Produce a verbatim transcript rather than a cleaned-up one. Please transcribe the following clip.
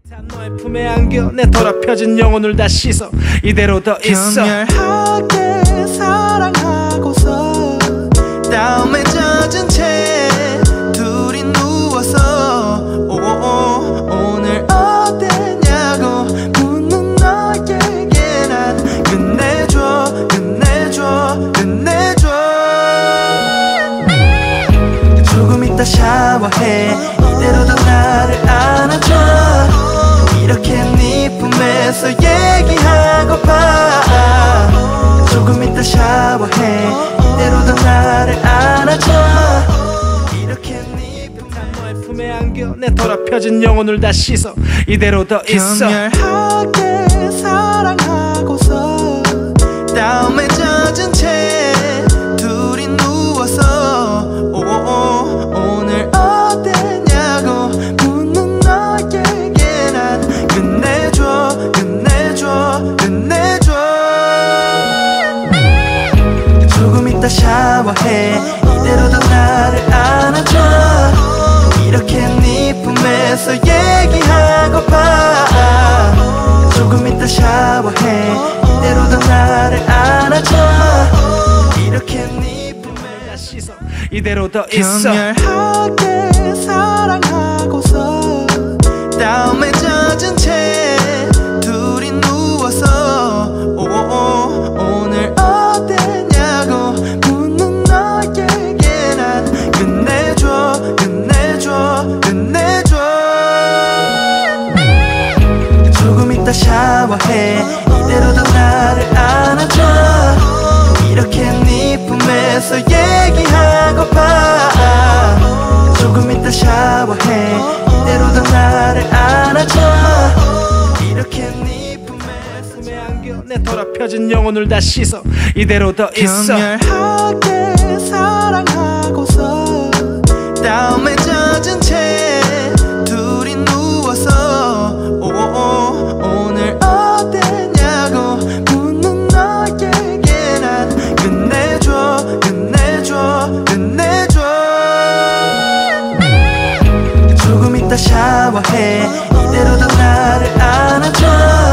너의 품에 안겨 내 더럽혀진 영혼을 다 씻어 이대로 더 있어. 격렬하게 사랑하고서 다음에 젖은 채 둘이 누워서 오오 오늘 어땠냐고 묻는 너에게 난 끝내줘 끝내줘 끝내줘. 조금 이따 샤워해 이대로 더 나를 안아줘. 이렇게 네 품에서 얘기하고파. 조금 이따 샤워해 이대로 더 나를 안아줘. 이렇게 네 너의 품에 안겨 내 더럽혀진 영혼을 다 씻어 이대로 더 있어. 격렬하게 사랑하고서 다음에 젖은 채 둘이 누워서 오오 오늘 어땠냐고 묻는 너에게 난 끝내줘 끝내줘 끝내줘. 조금 이따 샤워해 이대로 더 나를 안아줘. 이렇게 네 품에서 얘기하고파. 조금 이따 샤워해 이대로 더 나를 안아줘. 이렇게 네 품에 다 씻어 이대로 더 있어. 격렬하게 사랑하고서 다음에 젖은 채 둘이 누워서 오오 오늘 어땠냐고 묻는 너에게 난 끝내줘 끝내줘 끝내줘. 조금 이따 샤워해 이대로 더 나를 안아줘. 이렇게 네 품에서 얘기하고파. 조금 이따 샤워해 이대로 더 나를 안아줘. 이렇게 네 품에 안겨 내 더럽혀진 영혼을 다 씻어 이대로 더 있어. 격렬하게 사랑하고서 다음에 젖은 채 둘이 누워서 오오 오늘 어땠냐고 묻는 너에게 난 끝내줘 끝내줘 끝내줘. 조금 이따 샤워해 이대로 더 나를 안아줘.